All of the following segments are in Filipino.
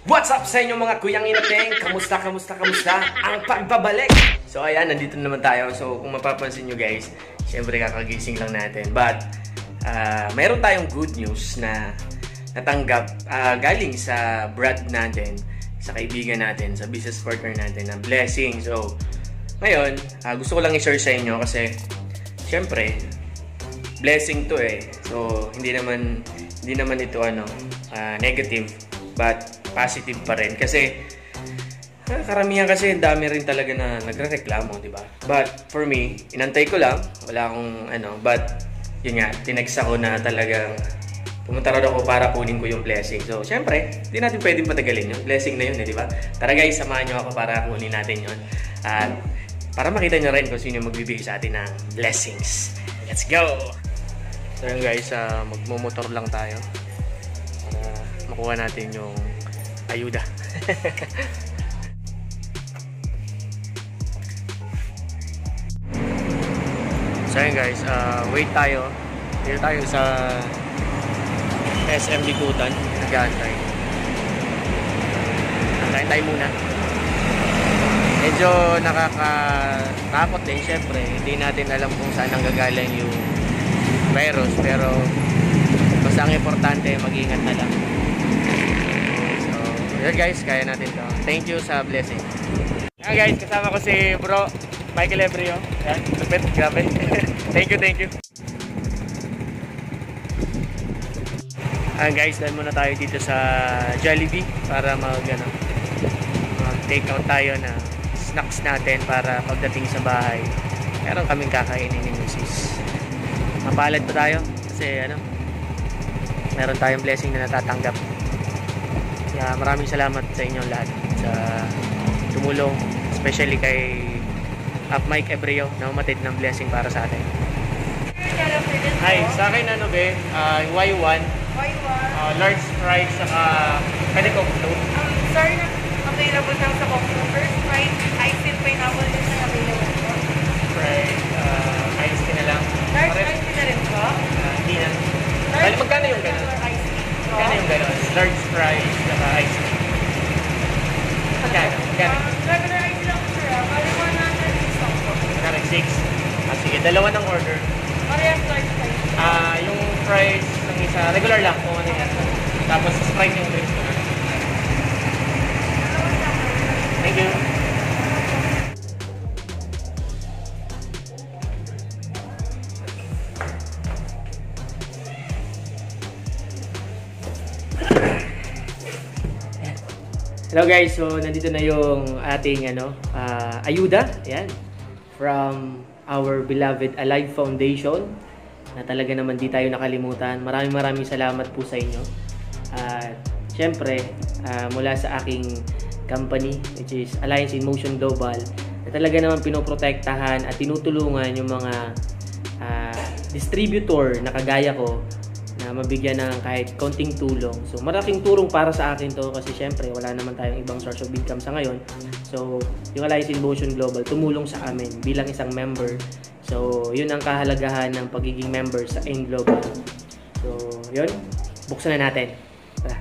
What's up sa inyo mga kuyang inateng? Kamusta? Ang pagbabalik! So ayan, nandito naman tayo. So kung mapapansin nyo guys, syempre kakagising lang natin. But mayroon tayong good news na natanggap galing sa brand natin, sa kaibigan natin, sa business partner natin na blessing. So ngayon, gusto ko lang i-share sa inyo kasi syempre blessing to eh. So hindi naman ito negative, but positive pa rin kasi karamihan kasi dami rin talaga na nagrereklamo, di ba? But for me, inantay ko lang, wala akong but yun nga, tinext ako na talagang pumunta rin ako para kunin ko yung blessing. So syempre, hindi natin pwedeng patagalin yun. Blessing na yun, di ba? Tara guys, samahan nyo ako para kunin natin yun. At para makita nyo rin kung sino yung magbibigay sa atin ng blessings. Let's go! So yun guys, magmumotor lang tayo para makuha natin yung ayuda. So yun guys, wait tayo. Dito tayo sa SM Likutan. Nag-aantay. Antayin tayo muna. Medyo nakakatakot din syempre. Hindi natin alam kung saan nanggagaling yung virus, pero basta ang importante mag-ingat na lang. Yun guys, kaya natin to. Thank you sa blessing. Yan guys, kasama ko si bro Michael Ebrio. Yan, lupit, grabe. Thank you. Guys, dahil muna tayo dito sa Jollibee para mag-take out tayo na snacks natin para pagdating sa bahay meron kaming kakainin ni Mrs. Mapalad pa tayo kasi meron tayong blessing na natatanggap. Kaya maraming salamat sa inyong lahat sa tumulong, especially kay Mike Ebrio na umatid ng blessing para sa atin. Hi, sa akin Y1, large fries saka pwede Coke float. Sorry na, available lang sa Coke float. First fries, ice and pineapple din na available po. Fries, ice tea na lang. Large ice tea na rin po? Hindi na. Magkano yung gano'n? Magkano yung gano'n? Large fries saka ice tea. Magkano? Regular ice lang sir. Bali 106 lang po. 106? Sige, dalawa ng order. Parehas large fries. Yung fries ng isa, regular lang kung ano yan. Tapos Sprite yung drinks ko na. Thank you. Hello guys, so nandito na yung ating ayuda, ayan, from our beloved Alive Foundation na talaga naman di tayo nakalimutan. Maraming salamat po sa inyo. At syempre, mula sa aking company which is Alliance in Motion Global na talaga naman pinoprotektahan at tinutulungan yung mga distributor na kagaya ko na mabigyan ng kahit konting tulong. So malaking tulong para sa akin to kasi syempre wala naman tayong ibang source of income sa ngayon. So yung Alliance in Motion Global tumulong sa amin bilang isang member. So yun ang kahalagahan ng pagiging member sa AIM Global. So yun, buksan na natin. Tara.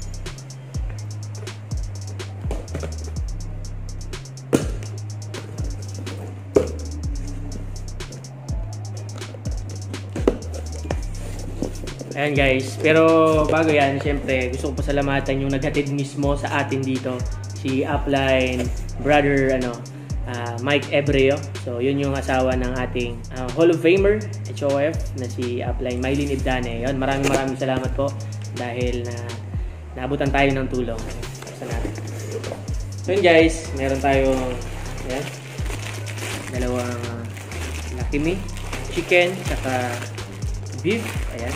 Ayan guys, pero bago yan, syempre gusto ko pasalamatan yung naghatid mismo sa atin dito, si upline brother Mike Ebrio. So yun yung asawa ng ating Hall of Famer HOF na si upline Mylene Ibdane. Yun, maraming salamat po dahil naabutan tayo ng tulong sa natin. So yun guys, meron tayong dalawang Lucky Me chicken saka beef. Ayan.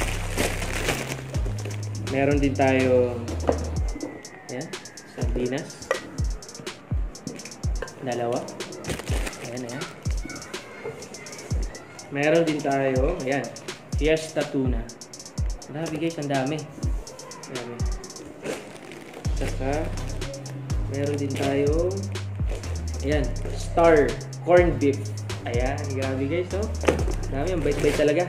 Meron din tayo sardinas. Dalawa. Ayan. Meron din tayo, Fiesta Tuna. Grabe guys, ang dami. Grabe. Saka, meron din tayo, Star Corn Beef. Ayan, grabe guys, no? Dami, ang bait-bait talaga.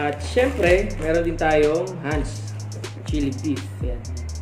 At syempre, meron din tayong Hans chili beef. Yan.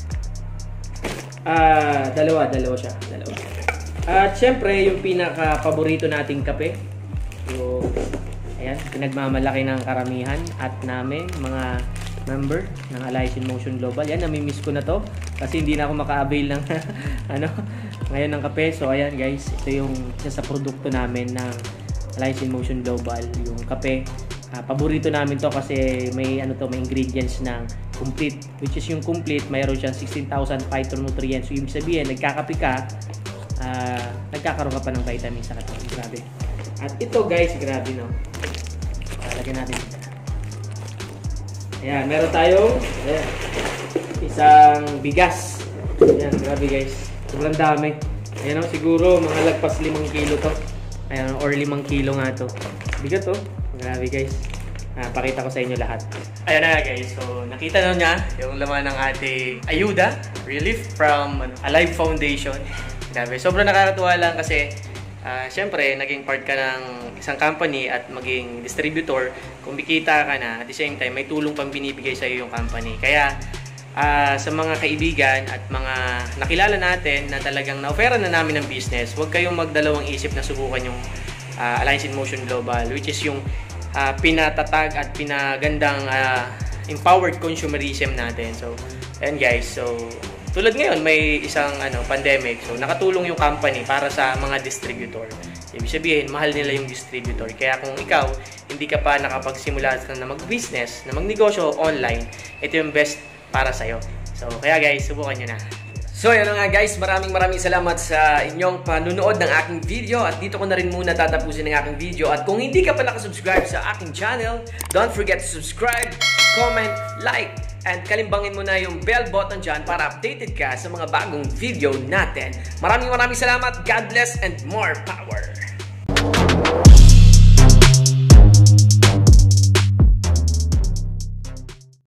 Dalawa siya. At syempre, yung pinaka-paborito nating kape. Yung, ayan, pinagmamalaki ng karamihan at namin, mga member ng Alliance in Motion Global. Yan, namimiss ko na to kasi hindi na ako maka-avail ng ngayon ng kape. So ayan guys, ito yung isa sa produkto namin ng Alliance in Motion Global, yung kape. Paborito namin to kasi may may ingredients ng complete, which is yung complete, mayroon siyang 16,000 phytonutrients. So ibig sabihin, nagkakape ka, nagkakaroon ka pa ng vitamins sa katawan. Grabe. At ito guys, grabe no. Lagyan natin ito. Ayan, meron tayong isang bigas. Ayan, grabe guys. Sobrang dami. Ayan o, siguro mga lagpas 5 kilo to. Ayan, or 5 kilo nga to. Bigat to. Grabe guys. Pakita ko sa inyo lahat. Ayan na guys. So, nakita na niya yung laman ng ating ayuda, relief from Alive Foundation. Grabe. Sobrang nakakatuwa lang kasi syempre, naging part ka ng isang company at maging distributor, kumikita ka na, at the same time, may tulong pang binibigay sa iyo yung company. Kaya, sa mga kaibigan at mga nakilala natin na talagang na-offera na namin ng business, huwag kayong magdalawang isip na subukan yung Alliance in Motion Global, which is yung pinatatag at pinagandang empowered consumerism natin. So, ayan guys, so tulad ngayon, may isang pandemic. So, nakatulong yung company para sa mga distributor. Ibig sabihin, mahal nila yung distributor. Kaya kung ikaw, hindi ka pa nakapagsimula na mag-business, na magnegosyo online, ito yung best para sa'yo. So, kaya guys, subukan nyo na. So, yun nga guys, maraming salamat sa inyong panunood ng aking video. At dito ko na rin muna tatapusin ng aking video. At kung hindi ka pa nakasubscribe sa aking channel, don't forget to subscribe, comment, like, and kalimbangin mo na yung bell button dyan para updated ka sa mga bagong video natin. Maraming salamat. God bless and more power!